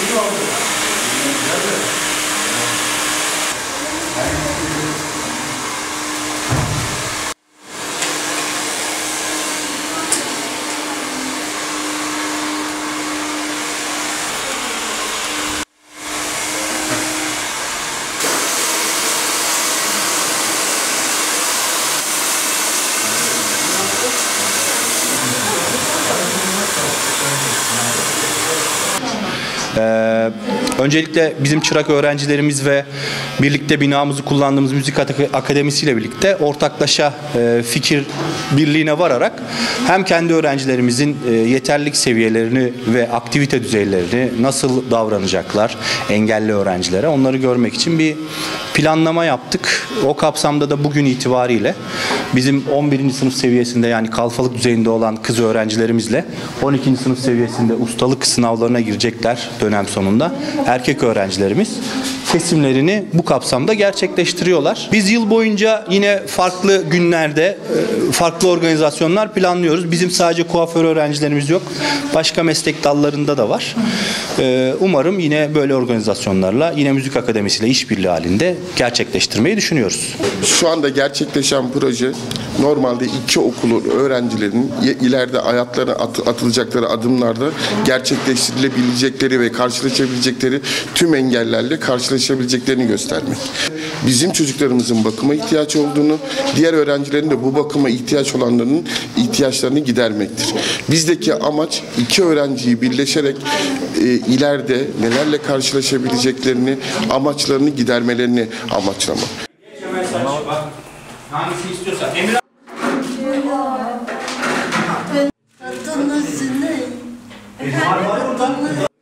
Öncelikle bizim çırak öğrencilerimiz ve birlikte binamızı kullandığımız müzik akademisiyle birlikte ortaklaşa fikir birliğine vararak hem kendi öğrencilerimizin yeterlilik seviyelerini ve aktivite düzeylerini nasıl davranacaklar engelli öğrencilere onları görmek için bir planlama yaptık. O kapsamda da bugün itibariyle bizim 11. sınıf seviyesinde yani kalfalık düzeyinde olan kız öğrencilerimizle 12. sınıf seviyesinde ustalık sınavlarına girecekler dönem sonunda. Erkek öğrencilerimiz kesimlerini bu kapsamda gerçekleştiriyorlar. Biz yıl boyunca yine farklı günlerde farklı organizasyonlar planlıyoruz. Bizim sadece kuaför öğrencilerimiz yok. Başka meslek dallarında da var. Umarım yine böyle organizasyonlarla yine müzik akademisiyle işbirliği halinde gerçekleştirmeyi düşünüyoruz. Şu anda gerçekleşen proje normalde iki okulun öğrencilerinin ileride hayatlarına atılacakları adımlarda gerçekleştirilebilecekleri ve karşılaşabilecekleri tüm engellerle karşılaşabileceklerini göstermek. Bizim çocuklarımızın bakıma ihtiyaç olduğunu, diğer öğrencilerin de bu bakıma ihtiyaç olanların ihtiyaçlarını gidermektir. Bizdeki amaç iki öğrenciyi birleşerek ileride nelerle karşılaşabileceklerini, amaçlarını gidermelerini amaçlamak. Hangisini istiyorsan. Emir Adınız ne? var orada.